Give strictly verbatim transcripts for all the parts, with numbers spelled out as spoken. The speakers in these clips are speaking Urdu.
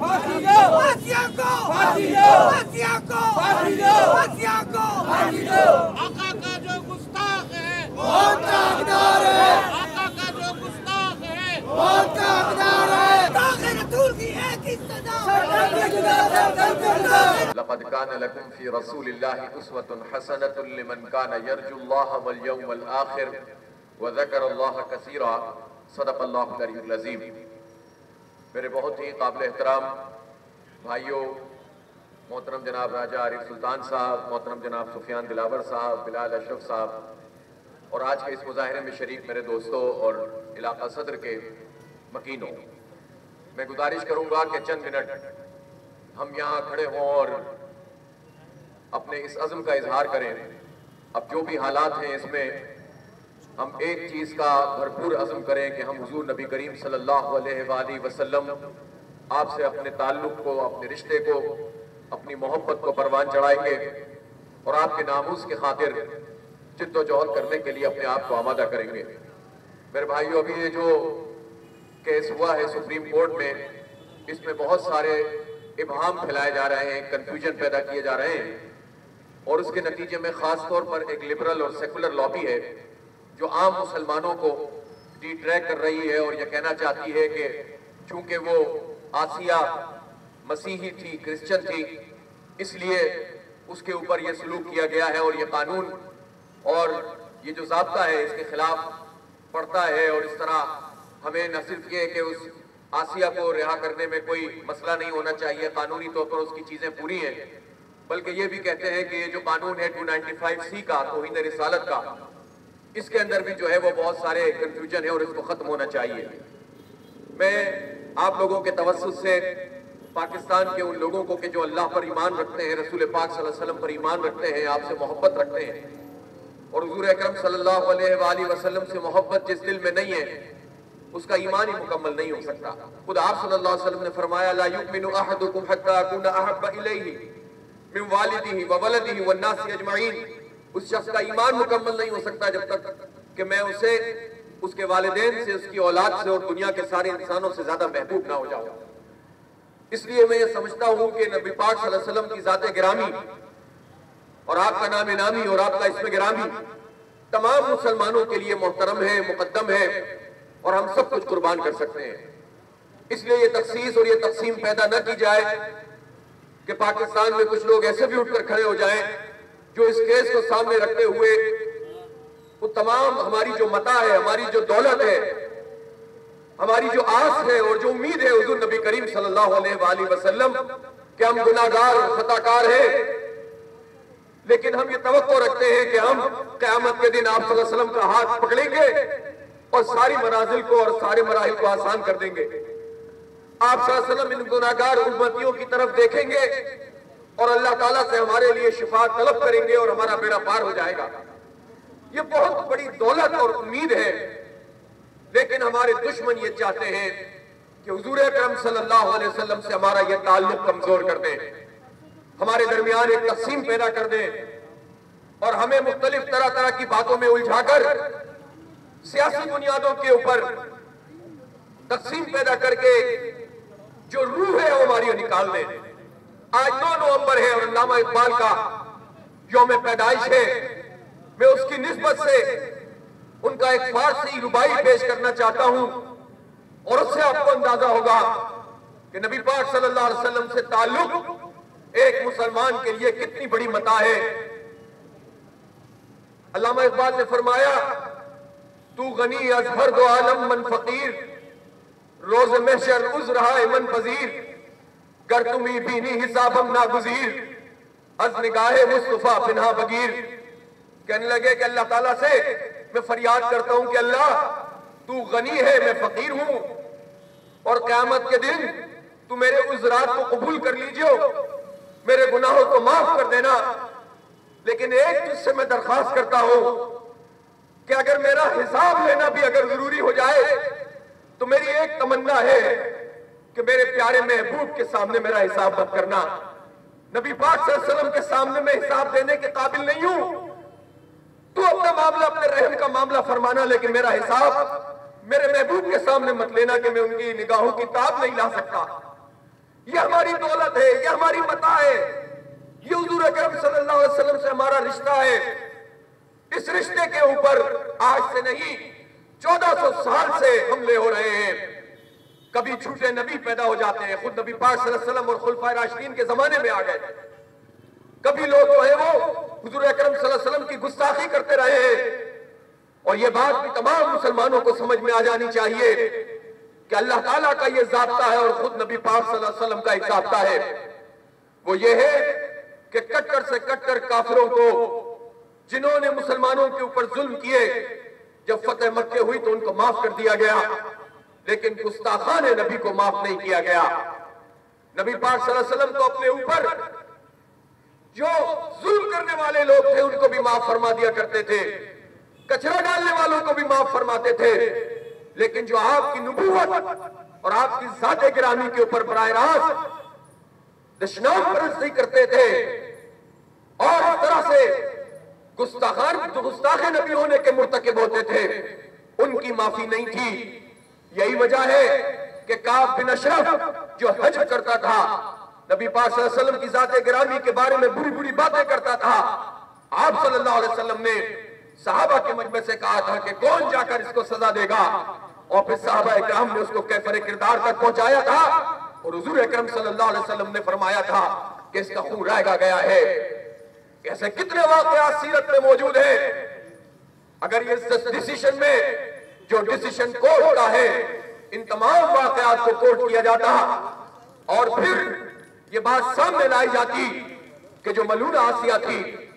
फांसी दो, फांसियों को, फांसी दो, फांसियों को, फांसी दो, फांसियों को, फांसी दो। आका का जो गुस्ताख है, मौत का हकदार है। आका का जो गुस्ताख है, मौत का हकदार है। ताक़े रसूल की एक ही सदा, सरदर्द के जुदा, सरदर्द के जुदा। लक़द कान लकुम फ़ी रसूलिल्लाहि उस्वतुन हसनतुन लिमन कान यर्जुल्लाह वल यौमल आखिर व ज़करल्लाह कसीरा। सदक़ल्लाहुल अलीयुल अज़ीम। मेरे बहुत ही काबिल एहतराम भाइयों, मोहतरम जनाब राजा आरिफ सुल्तान साहब, मोहतरम जनाब सुफियान दिलावर साहब, बिलाल अशरफ साहब और आज के इस मुज़ाहरे में शरीक मेरे दोस्तों और इलाका सदर के मकीनों, मैं गुजारिश करूंगा कि चंद मिनट हम यहाँ खड़े हों और अपने इस अज़्म का इजहार करें। अब जो भी हालात हैं इसमें हम एक चीज़ का भरपूर अज़्म करें कि हम हुज़ूर नबी करीम सल्लल्लाहु अलैहि वसल्लम आपसे अपने ताल्लुक़ को, अपने रिश्ते को, अपनी मोहब्बत को परवान चढ़ाएंगे और आपके नामूस की खातिर जिद्दोजहद करने के लिए अपने आप को आमादा करेंगे। मेरे भाइयों, अभी ये जो केस हुआ है सुप्रीम कोर्ट में, इसमें बहुत सारे इबहाम फैलाए जा रहे हैं, कन्फ्यूजन पैदा किए जा रहे हैं और उसके नतीजे में ख़ास तौर पर एक लिबरल और सेकुलर लॉबी है जो आम मुसलमानों को डिट्रैक्ट कर रही है और यह कहना चाहती है कि चूंकि वो आसिया मसीही थी, क्रिश्चियन थी, इसलिए उसके ऊपर यह सलूक किया गया है और यह कानून और ये जो ज़ाब्ता है इसके खिलाफ पड़ता है और इस तरह हमें न सिर्फ ये कि उस आसिया को रिहा करने में कोई मसला नहीं होना चाहिए, कानूनी तौर पर उसकी चीज़ें पूरी हैं, बल्कि ये भी कहते हैं कि ये जो कानून है टू नाइन्टी फाइव सी का, तौहीन रिसालत का, इसके अंदर भी जो है वो बहुत सारे कंफ्यूजन है और इसको ख़त्म होना चाहिए। मैं आप लोगों के तवस्सुस से पाकिस्तान के उन लोगों को कि जो अल्लाह पर ईमान रखते हैं, रसूल पाक सल्लल्लाहु अलैहि वसल्लम पर ईमान रखते हैं, आपसे मोहब्बत रखते हैं और हुज़ूर अकरम सल्लल्लाहु अलैहि वसल्लम से मोहब्बत जिस दिल में नहीं है उसका ईमान ही मुकम्मल नहीं हो सकता। खुद आप सल्लल्लाहु अलैहि वसल्लम ने फरमाया, ला युमिनु अहदुकुम हत्ता अकूना अहब्बा इलैहि मिन वालिदिही व वलदिही वन नासी अजमईन। उस शख्स का ईमान मुकम्मल नहीं हो सकता जब तक कि मैं उसे उसके वालिदैन से, उसकी औलाद से और दुनिया के सारे इंसानों से ज्यादा महबूब ना हो जाऊं। इसलिए मैं ये समझता हूं कि नबी पाक सल्लल्लाहु अलैहि वसल्लम की ज़ात गिरामी और आपका नाम नामी और आपका इसमें गिरामी तमाम मुसलमानों के लिए मोहतरम है, मुकद्दम है और हम सब कुछ कुर्बान कर सकते हैं। इसलिए ये तखसीस और ये तकसीम पैदा न की जाए कि पाकिस्तान में कुछ लोग ऐसे भी उठकर खड़े हो जाएं जो इस केस को सामने रखते हुए वो तमाम हमारी जो मता है, हमारी जो दौलत है, हमारी जो आस है और जो उम्मीद है हुज़ूर नबी करीम सल्लल्लाहु अलैहि वसल्लम कि हम गुनाहगार खताकार हैं, लेकिन हम ये तवक्को रखते हैं कि हम क़यामत के दिन आप सल्लल्लाहु अलैहि वसल्लम का हाथ पकड़ेंगे और सारी मनाजिल को और सारे मराहिल को आसान कर देंगे। आप सल्लल्लाहु अलैहि वसल्लम इन गुनाहगार उम्मतियों की तरफ देखेंगे और अल्लाह ताला से हमारे लिए शिफा तलब करेंगे और हमारा बेड़ा पार हो जाएगा। ये बहुत बड़ी दौलत और उम्मीद है, लेकिन हमारे दुश्मन ये चाहते हैं कि हुजूर अकरम सल्लल्लाहु अलैहि वसल्लम से हमारा ये ताल्लुक कमजोर कर दें, हमारे दरमियान एक तक़सीम पैदा कर दें और हमें मुख्तलिफ तरह तरह की बातों में उलझाकर सियासी बुनियादों के ऊपर तक़सीम पैदा करके जो रूह है वो हमारी निकाल दें। आज दो नवंबर है और अल्लामा इकबाल का यौम पैदाइश है। मैं उसकी निस्बत से उनका एक फारसी रुबाई पेश करना चाहता हूं और उससे आपको अंदाजा होगा कि नबी पाक सल्लल्लाहु अलैहि वसल्लम से ताल्लुक एक मुसलमान के लिए कितनी बड़ी मता है। अल्लामा इकबाल ने फरमाया, तू गनी अज हर दो आलम मन फकीर, रोज महशर उज रहा है मन पजीर, गर तुम्ही बीनी हिसाबम नागुजीर, अज निगाहे मुस्तफा फिन्हा बगीर। कहने लगे कि अल्लाह ताला से मैं फरियाद करता हूं कि अल्लाह तू गनी है, मैं फकीर हूं और क़यामत के दिन तू मेरे उज़रात को कबूल कर लीजिए, मेरे गुनाहों को माफ कर देना। लेकिन एक तुझसे मैं दरख्वास्त करता हूं कि अगर मेरा हिसाब लेना भी अगर जरूरी हो जाए तो मेरी एक तमन्ना है कि मेरे प्यारे महबूब के सामने मेरा हिसाब मत करना। नबी पाक सल्लल्लाहु अलैहि वसल्लम के सामने मैं हिसाब देने के काबिल नहीं हूं। तू अपना मामला, अपने रहम का मामला फरमाना, लेकिन मेरा हिसाब मेरे महबूब के सामने मत लेना कि मैं उनकी निगाहों की ताब नहीं ला सकता। یہ ہماری دولت ہے، یہ ہماری متاع ہے، یہ حضور اکرم صلی اللہ علیہ وسلم سے ہمارا رشتہ ہے۔ اس رشتے کے اوپر آج سے نہیں چودہ سو سال سے حملے ہو رہے ہیں۔ کبھی جھوٹے نبی پیدا ہو جاتے ہیں، خود نبی پاک صلی اللہ علیہ وسلم اور خلفائے راشدین کے زمانے میں آ گئے۔ کبھی لوگ جو ہے وہ حضور اکرم صلی اللہ علیہ وسلم کی گستاخی کرتے رہے ہیں، اور یہ بات بھی تمام مسلمانوں کو سمجھ میں آ جانی چاہیے کہ اللہ تعالیٰ کا یہ ضابطہ ہے اور خود نبی پاک صلی اللہ علیہ وسلم کا ایک ضابطہ ہے، وہ یہ ہے کہ کٹر سے کٹر کافروں کو جنہوں نے مسلمانوں کے اوپر ظلم کیے، جب فتح مکہ ہوئی تو ان کو معاف کر دیا گیا، لیکن گستاخان نبی کو معاف نہیں کیا گیا۔ نبی پاک صلی اللہ علیہ وسلم کو اپنے اوپر جو ظلم کرنے والے لوگ تھے ان کو بھی معاف فرما دیا کرتے تھے، کچرا ڈالنے والوں کو بھی معاف فرماتے تھے، لیکن جو آپ کی نبوت اور آپ کی ذات گرامی کے اوپر براہ راست دشنام پرستی کرتے تھے اور اس طرح سے گستاخان جو گستاخ نبی ہونے کے مرتکب ہوتے تھے، ان کی معافی نہیں تھی۔ یہی وجہ ہے کہ کعب بن اشرف جو حج کرتا تھا، نبی پاک صلی اللہ علیہ وسلم کی ذات گرامی کے بارے میں بری بری باتیں کرتا تھا، آپ صلی اللہ علیہ وسلم نے صحابہ کے مجمع سے کہا تھا کہ کون جا کر اس کو سزا دے گا، اور پھر صحابہ اکرام نے اس کو کیفر کردار تک پہنچایا تھا، اور حضور اکرم صلی اللہ علیہ وسلم نے فرمایا تھا کہ اس کا خون رائگا گیا ہے۔ ایسے کتنے واقعات سیرت میں موجود ہیں۔ اگر یہ ڈیسیشن میں جو ڈیسیشن کورٹ کا ہے، ان تمام واقعات کو کورٹ کیا جاتا اور پھر یہ بات سامنے لائی جاتی کہ جو ملعونہ آسیہ تھی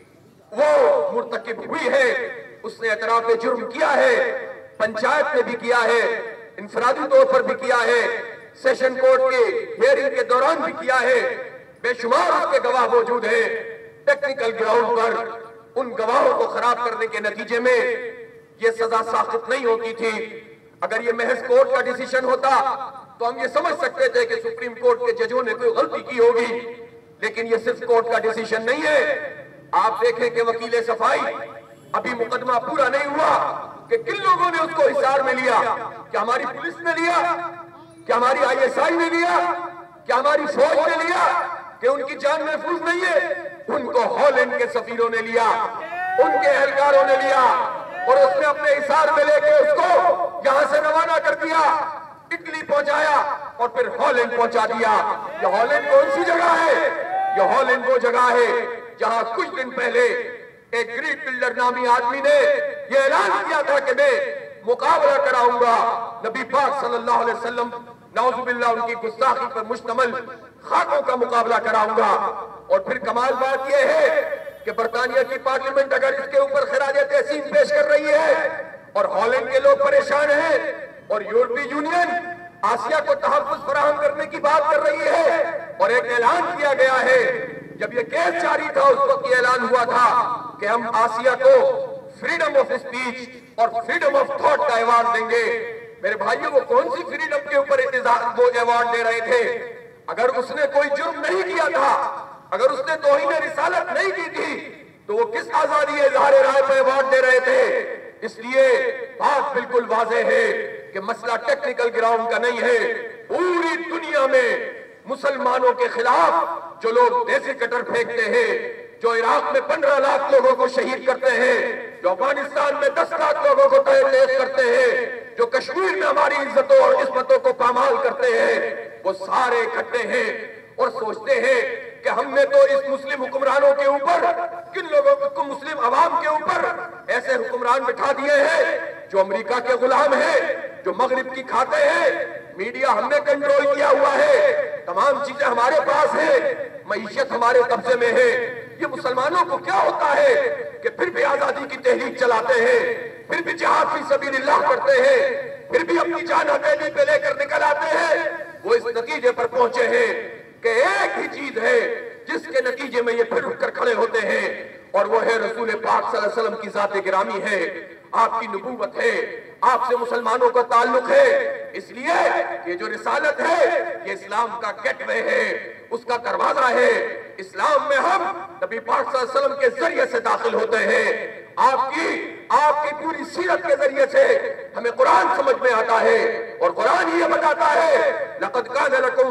وہ مرتکب ہوئی ہے، اس نے اعتراف جرم کیا ہے، پنچایت نے بھی کیا ہے، انفرادی طور پر بھی کیا ہے، سیشن کورٹ کے ہیئرنگ کے دوران بھی کیا ہے، بے شمار اس کے گواہ موجود ہیں۔ ٹیکنیکل گراؤنڈ پر ان گواہوں کو خراب کرنے کے نتیجے میں یہ سزا ساخت نہیں ہوتی تھی۔ اگر یہ محض کورٹ کا ڈیسیشن ہوتا تو ہم یہ سمجھ سکتے تھے کہ سپریم کورٹ کے ججوں نے کوئی غلطی کی ہوگی، لیکن یہ صرف کورٹ کا ڈیسیشن نہیں ہے۔ آپ دیکھیں کہ وکیل صفائی ابھی مقدمہ پورا نہیں ہوا کہ کن لوگوں نے اس کو حصار میں لیا، کیا ہماری پولیس نے لیا، کیا ہماری آئی ایس آئی نے لیا، کیا ہماری فوج نے لیا کہ ان کی جان محفوظ نہیں ہے؟ ان کو ہالینڈ کے سفیروں نے لیا، ان کے اہلکاروں نے لیا، اور اس نے اپنے حصار میں لے کے اس کو یہاں سے روانہ کر دیا، اٹلی پہنچایا اور پھر ہالینڈ پہنچا دیا۔ یہ ہالینڈ کون سی جگہ ہے؟ یہ ہالینڈ وہ جگہ ہے جہاں کچھ دن پہلے ایک گریٹ بلڈر نامی آدمی نے یہ اعلان کیا تھا کہ میں مقابلہ کراؤں گا نبی پاک صلی اللہ علیہ وسلم، نعوذ باللہ ان کی گستاخی پر مشتمل خاکوں کا مقابلہ کراؤں گا۔ اور پھر کمال بات یہ ہے کہ برطانیہ کی پارلیمنٹ اگر اس کے اوپر خراج تحسین پیش کر رہی ہے اور ہالینڈ کے لوگ پریشان ہیں اور یورپی یونین آسیہ کو تحفظ فراہم کرنے کی بات کر رہی ہے، اور ایک اعلان کیا گیا ہے، جب یہ کیس جاری تھا اس وقت یہ اعلان ہوا تھا کہ ہم آسیہ کو فریڈم آف اسپیچ اور فریڈم آف تھاٹ کا ایوارڈ دیں گے۔ میرے بھائیوں، وہ کون سی فریڈم کے اوپر وہ ایوارڈ دے رہے تھے؟ اگر اس نے کوئی جرم نہیں کیا تھا، اگر اس نے توہین رسالت نہیں کی تھی، تو وہ کس آزادی اظہار رائے پر ایوارڈ دے رہے تھے؟ اس لیے بات بالکل واضح ہے کہ مسئلہ ٹیکنیکل گراؤنڈ کا نہیں ہے۔ پوری دنیا میں مسلمانوں کے خلاف جو لوگ دیسی کٹر پھینکتے ہیں، جو عراق میں پندرہ لاکھ لوگوں کو شہید کرتے ہیں، جو افغانستان میں دس لاکھ لوگوں کو تیز کرتے ہیں، جو کشمیر میں ہماری عزتوں اور عصمتوں کو پامال کرتے ہیں، وہ سارے اکٹھے ہیں اور سوچتے ہیں کہ ہم نے تو اس مسلم حکمرانوں کے اوپر، کن لوگوں کو مسلم عوام کے اوپر ایسے حکمران بٹھا دیے ہیں جو امریکہ کے غلام ہیں، جو مغرب کی کھاتے ہیں، میڈیا ہم نے کنٹرول کیا ہوا ہے، تمام چیزیں ہمارے پاس ہیں، معیشت ہمارے قبضے میں ہے۔ یہ مسلمانوں کو کیا ہوتا ہے کہ پھر بھی آزادی کی تحریک چلاتے ہیں، پھر بھی جہاد فی سبیل اللہ کرتے ہیں، پھر بھی اپنی جان ہتھیلی پہ لے کر نکل آتے ہیں؟ وہ اس نتیجے پر پہنچے ہیں کہ ایک ہی چیز ہے جس کے نتیجے میں یہ پھر اٹھ کر کھڑے ہوتے ہیں، اور وہ ہے رسول پاک صلی اللہ علیہ وسلم کی ذات گرامی ہے، آپ کی نبوت ہے، آپ سے مسلمانوں کا تعلق ہے۔ اس لیے یہ جو رسالت ہے یہ اسلام کا گیٹ وے ہے، اس کا دروازہ ہے۔ اسلام میں ہم نبی پاک صلی اللہ علیہ وسلم کے ذریعے سے داخل ہوتے ہیں۔ آپ کی آپ کی پوری سیرت کے ذریعے سے ہمیں قرآن سمجھ میں آتا ہے، اور قرآن یہ بتاتا ہے لَقَدْ كَانَ لَكُمْ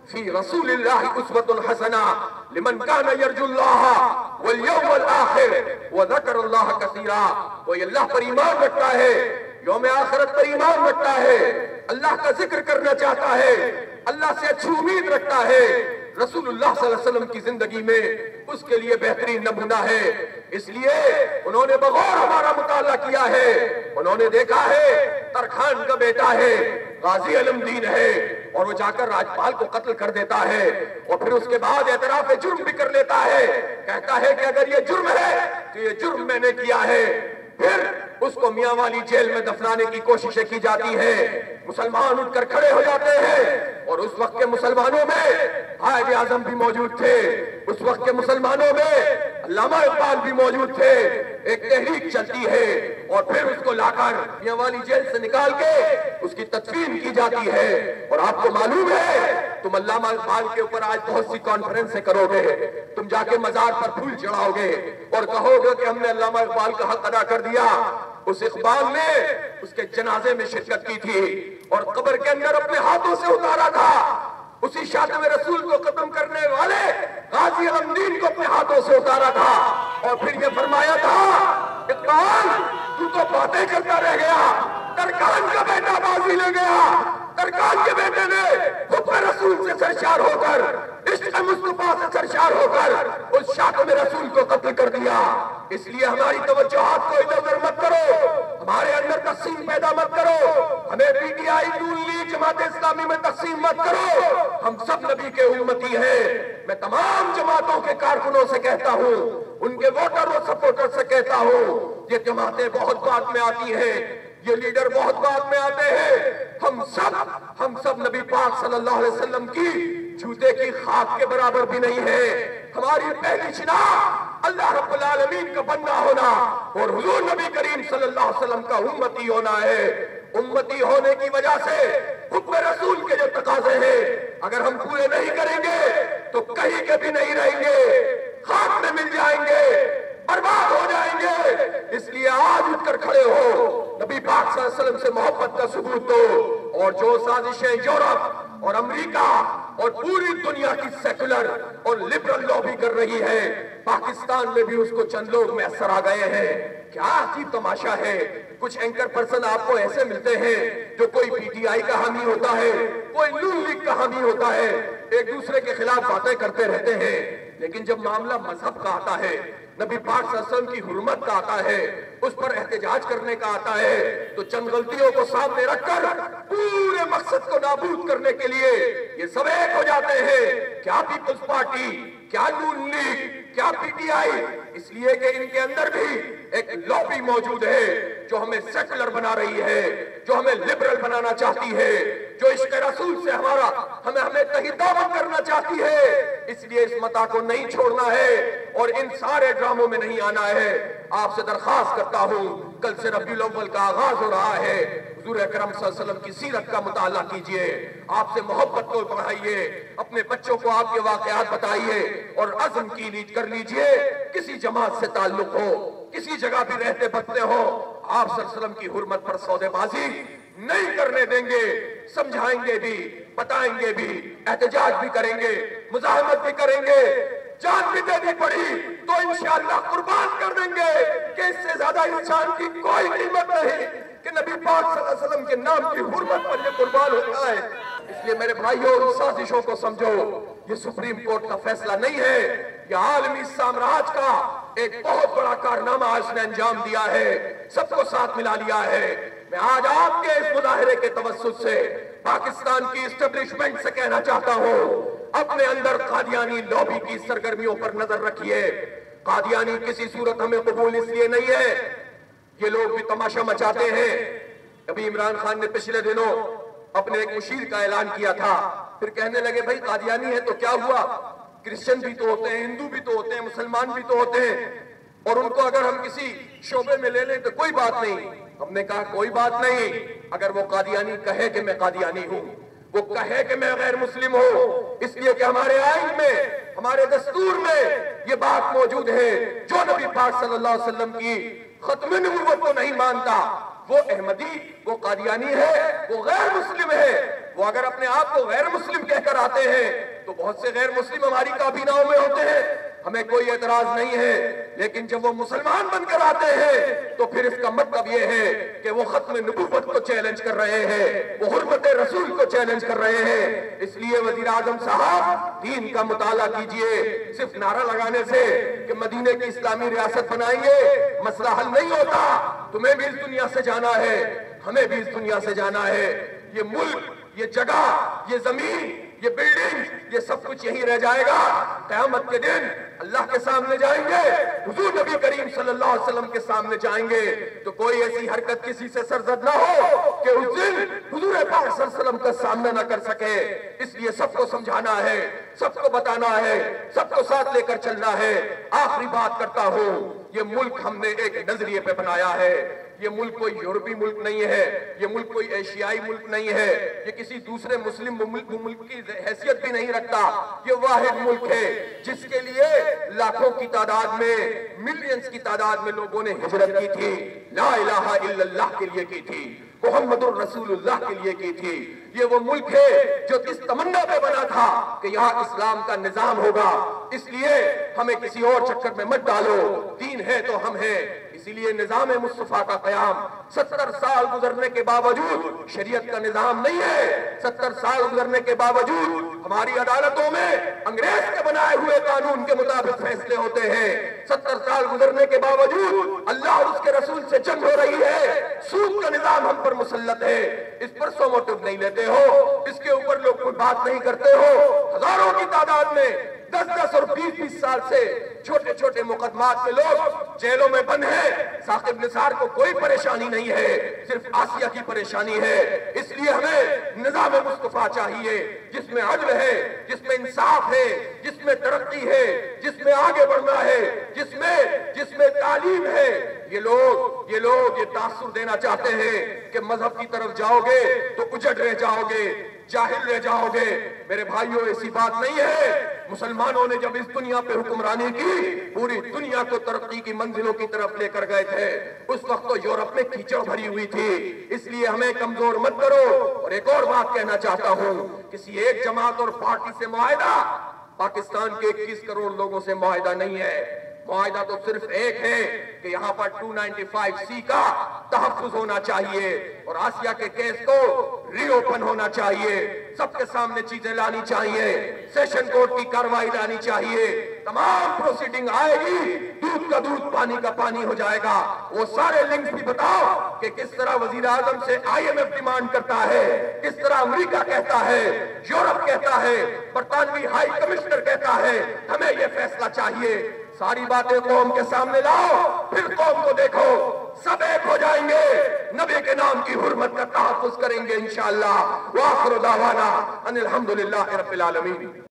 فی رسول اللہ اسوۃ حسنہ لمن کان یرجو اللہ والیوم الآخر وذکر اللہ کثیرا. کوئی اللہ پر ایمان رکھتا ہے، یوم آخرت پر ایمان رکھتا ہے، اللہ کا ذکر کرنا چاہتا ہے، اللہ سے اچھی امید رکھتا ہے، رسول اللہ صلی اللہ علیہ وسلم کی زندگی میں اس کے لیے بہترین نمونہ ہے. اس لیے انہوں نے بغور ہمارا مطالعہ کیا ہے. انہوں نے دیکھا ہے ترکھان کا بیٹا ہے، غازی علمدین ہے، اور وہ جا کر راجپال کو قتل کر دیتا ہے، اور پھر اس کے بعد اعتراف جرم بھی کر لیتا ہے. کہتا ہے کہ اگر یہ جرم ہے تو یہ جرم میں نے کیا ہے. پھر اس کو میاں والی جیل میں دفنانے کی کوششیں کی جاتی ہے. مسلمان اٹھ کر کھڑے ہو جاتے ہیں، اور اس وقت کے مسلمانوں میں قائد اعظم بھی موجود تھے، اس وقت کے مسلمانوں میں علامہ اقبال بھی موجود تھے. ایک تحریک چلتی ہے، اور پھر اس کو لا کر میاں والی جیل سے نکال کے اس کی تدفین کی جاتی ہے. اور آپ کو معلوم ہے تم علامہ اقبال کے اوپر آج بہت سی کانفرنسیں کرو گے، تم جا کے مزار پر پھول چڑھاؤ گے اور کہو گے کہ ہم نے علامہ اقبال کا حق ادا کر دیا. اس اقبال نے اس کے جنازے میں شرکت کی تھی اور قبر کے اندر اپنے ہاتھوں سے اتارا تھا. اسی شاتم رسول کو ختم کرنے والے غازی علمدین کو اپنے ہاتھوں سے اتارا تھا، اور پھر یہ فرمایا تھا اقبال تو تو باتیں کرتا رہ گیا، ترکان کا بیٹا بازی لے گیا. ترکان کے بیٹے نے حکم رسول سے سرشار ہو کر، عشق مصطفیٰ سے سرشار ہو کر اس شاتم رسول کو قتل کر دیا. اس لیے ہماری توجہات کو ادھر ادھر مت کرو، ہمارے اندر تقسیم پیدا مت کرو، ہمیں P T I known league Jamaat Islami میں تقسیم مت کرو. ہم سب نبی کے امتی ہیں. میں تمام جماعتوں کے کارکنوں سے کہتا ہوں، ان کے ووٹر اور سپورٹر سے کہتا ہوں، یہ جماعتیں بہت بعد میں آتی ہیں، یہ لیڈر بہت بعد میں آتے ہیں. ہم سب ہم سب نبی پاک صلی اللہ علیہ وسلم کی جوتے کی خاک کے برابر بھی نہیں ہے. ہماری پہلی شناخت اللہ رب العالمین کا بندہ ہونا اور حضور نبی کریم صلی اللہ علیہ وسلم کا امتی ہونا ہے. امتی ہونے کی وجہ سے حکم رسول کے جو تقاضے ہیں اگر ہم پورے نہیں کریں گے تو کہیں کے بھی نہیں رہیں گے، خاک میں مل جائیں گے، برباد ہو جائیں گے. اس لیے آج اٹھ کر کھڑے ہو، نبی پاک صلی اللہ علیہ وسلم سے محبت کا ثبوت دو. اور جو سازشیں یورپ اور امریکہ اور پوری دنیا کی سیکولر اور لبرل لابی کر رہی ہے، پاکستان میں بھی اس کو چند لوگ میسر آ گئے ہیں. کیا عجیب تماشا ہے. کچھ اینکر پرسن آپ کو ایسے ملتے ہیں جو کوئی پی ٹی آئی کا حامی ہوتا ہے، کوئی نون لیگ کا حامی ہوتا ہے، ایک دوسرے کے خلاف باتیں کرتے رہتے ہیں. لیکن جب معاملہ مذہب کا آتا ہے، نبی پاک صلی اللہ علیہ وسلم کی حرمت کا آتا ہے، اس پر احتجاج کرنے کا آتا ہے، تو چند غلطیوں کو سامنے رکھ کر پورے مقصد کو نابود کرنے کے لیے یہ سب ایک ہو جاتے ہیں. کیا پیپلز پارٹی، کیا نون لیگ، کیا پی ٹی آئی، اس لیے کہ ان کے اندر بھی ایک لابی موجود ہے جو ہمیں سیکولر بنا رہی ہے، جو ہمیں لبرل بنانا چاہتی ہے، جو عشق رسول سے ہمارا ہمیں ہمیں تہی دعوت کرنا چاہتی ہے. اس لیے اس متا کو نہیں چھوڑنا ہے اور ان سارے ڈراموں میں نہیں آنا ہے. آپ سے درخواست کرتا ہوں، کل سے ربیع الاول کا آغاز ہو رہا ہے، حضور اکرم صلی اللہ علیہ وسلم کی سیرت کا مطالعہ کیجئے، آپ سے محبت کو بڑھائیے، اپنے بچوں کو آپ کے واقعات بتائیے اور عزم کی نیت کر لیجئے. کسی جماعت سے تعلق ہو، کسی جگہ بھی رہتے بستے ہو، آپ صلی اللہ علیہ وسلم کی حرمت پر سودے بازی نہیں کرنے دیں گے. سمجھائیں گے بھی، بتائیں گے بھی، احتجاج بھی کریں گے، مزاحمت بھی کریں گے، جان بھی دینی پڑی تو انشاءاللہ قربان کر دیں گے کہ اس سے زیادہ انسان کی کوئی قیمت نہیں کہ نبی پاک صلی اللہ علیہ وسلم کے نام کی حرمت پر یہ قربان ہوتا ہے. اس لیے میرے بھائیوں، ان سازشوں کو سمجھو. یہ سپریم کورٹ کا فیصلہ نہیں ہے، یہ عالمی سامراج کا ایک بہت بڑا کارنامہ اس نے انجام دیا ہے، سب کو ساتھ ملا لیا ہے. میں آج آپ کے اس مظاہرے کے توسط سے پاکستان کی اسٹیبلشمنٹ سے کہنا چاہتا ہوں، اپنے اندر قادیانی لابی کی سرگرمیوں پر نظر رکھیے. قادیانی کسی صورت ہمیں قبول اس لیے نہیں ہے، یہ لوگ بھی تماشا مچاتے ہیں. ابھی عمران خان نے پچھلے دنوں اپنے ایک مشیر کا اعلان کیا تھا، پھر کہنے لگے بھائی قادیانی ہے تو کیا ہوا، کرسچن بھی تو ہوتے ہیں، ہندو بھی تو ہوتے ہیں، مسلمان بھی تو ہوتے ہیں، اور ان کو اگر ہم کسی شعبے میں لے لیں تو کوئی بات نہیں. ہم نے کہا کوئی بات نہیں، اگر وہ قادیانی کہے کہ میں قادیانی ہوں، وہ کہے کہ میں غیر مسلم ہوں، اس لیے کہ ہمارے آئین میں، ہمارے دستور میں یہ بات موجود ہے، جو نبی پاک صلی اللہ علیہ وسلم کی ختم نبوت کو نہیں مانتا وہ احمدی، وہ قادیانی ہے، وہ غیر مسلم ہے، وہ اگر اپنے آپ کو غیر مسلم کہہ کر آتے ہیں تو بہت سے غیر مسلم ہماری کابیناؤں میں ہوتے ہیں، ہمیں کوئی اعتراض نہیں ہے، لیکن جب وہ مسلمان بن کر آتے ہیں تو پھر اس کا مطلب یہ ہے کہ وہ ختم نبوت کو چیلنج کر رہے ہیں، وہ حرمت رسول کو چیلنج کر رہے ہیں۔ اس لیے وزیر اعظم صاحب دین کا مطالعہ کیجئے، صرف نعرہ لگانے سے کہ مدینے کی اسلامی ریاست بنائیں گے مسئلہ حل نہیں ہوتا۔ تمہیں بھی اس دنیا سے جانا ہے، ہمیں بھی اس دنیا سے جانا ہے۔ یہ ملک، یہ جگہ، یہ زمین، یہ بلڈنگ، یہ سب کچھ یہی رہ جائے گا۔ قیامت کے دن اللہ کے سامنے جائیں گے، حضور نبی کریم صلی اللہ علیہ وسلم کے سامنے جائیں گے تو کوئی ایسی حرکت کسی سے سرزد نہ ہو کہ اس دن حضور پاک صلی اللہ علیہ وسلم کا سامنا نہ کر سکے۔ اس لیے سب کو سمجھانا ہے، سب کو بتانا ہے، سب کو ساتھ لے کر چلنا ہے۔ آخری بات کرتا ہوں، یہ ملک ہم نے ایک نظریے پہ بنایا ہے۔ یہ ملک کوئی یورپی ملک نہیں ہے، یہ ملک کوئی ایشیائی ملک نہیں ہے، یہ کسی دوسرے مسلم ملک کی حیثیت بھی نہیں رکھتا۔ یہ واحد ملک ہے جس کے لیے لاکھوں کی تعداد میں، ملینز کی تعداد میں لوگوں نے ہجرت کی تھی، لا الہ الا اللہ کے لیے کی تھی، محمد الرسول اللہ کے لیے کی تھی۔ یہ وہ ملک ہے جو اس تمنا پہ بنا تھا کہ یہاں اسلام کا نظام ہوگا۔ اس لیے ہمیں کسی اور چکر میں مت ڈالو، دین ہے تو ہم ہیں۔ اسی لیے نظام مصطفیٰ کا قیام ستر سال گزرنے کے باوجود شریعت کا نظام نہیں ہے۔ ستر سال گزرنے کے باوجود ہماری عدالتوں میں انگریز کے بنائے ہوئے قانون کے مطابق فیصلے ہوتے ہیں۔ ستر سال گزرنے کے باوجود اللہ اور اس کے رسول سے جنگ ہو رہی ہے۔ سود کا نظام ہم پر مسلط ہے، اس پر سو موٹو نہیں لیتے ہو، اس کے اوپر لوگ کوئی بات نہیں کرتے ہو۔ ہزاروں کی تعداد میں دس دس اور بیس بیس سال سے چھوٹے چھوٹے مقدمات میں لوگ جیلوں میں بند ہیں۔ ثاقب نثار کو کوئی پریشانی نہیں ہے، صرف آسیہ کی پریشانی ہے۔ اس لیے ہمیں نظام مصطفیٰ چاہیے جس میں عدل ہے، جس میں انصاف ہے، جس میں ترقی ہے، جس میں آگے بڑھنا ہے، جس میں جس میں تعلیم ہے۔ یہ لوگ یہ لوگ یہ تاثر دینا چاہتے ہیں کہ مذہب کی طرف جاؤ گے تو اجڑ رہ جاؤ گے، جاہل رہ جاؤ گے۔ میرے بھائیوں ایسی بات نہیں ہے۔ مسلمانوں نے جب اس دنیا پہ حکمرانی کی، پوری دنیا کو ترقی کی منزلوں کی طرف لے کر گئے تھے۔ اس وقت تو یورپ میں کیچڑ بھری ہوئی تھی۔ اس لیے ہمیں کمزور مت کرو۔ اور ایک اور بات کہنا چاہتا ہوں، کسی ایک جماعت اور پارٹی سے معاہدہ پاکستان کے اکیس کروڑ لوگوں سے معاہدہ نہیں ہے۔ معاہدہ تو صرف ایک ہے کہ یہاں پر دو سو پچانوے سی کا تحفظ ہونا چاہیے اور آسیہ کے کیس کو ری اوپن ہونا چاہیے، سب کے سامنے چیزیں لانی چاہیے، سیشن کورٹ کی کارروائی لانی چاہیے، تمام پروسیڈنگ آئے گی، دودھ کا دودھ پانی کا پانی ہو جائے گا۔ وہ سارے لنکس بھی بتاؤ کہ کس طرح وزیر اعظم سے آئی ایم ایف ڈیمانڈ کرتا ہے، کس طرح امریکہ کہتا ہے، یورپ کہتا ہے، برطانوی ہائی کمشنر کہتا ہے ہمیں یہ فیصلہ چاہیے۔ ساری باتیں قوم کے سامنے لاؤ، پھر قوم کو دیکھو، سب ایک ہو جائیں گے، نبی کے نام کی حرمت کا تحفظ کریں گے انشاءاللہ۔ وآخر دعوانا ان الحمدللہ رب العالمین۔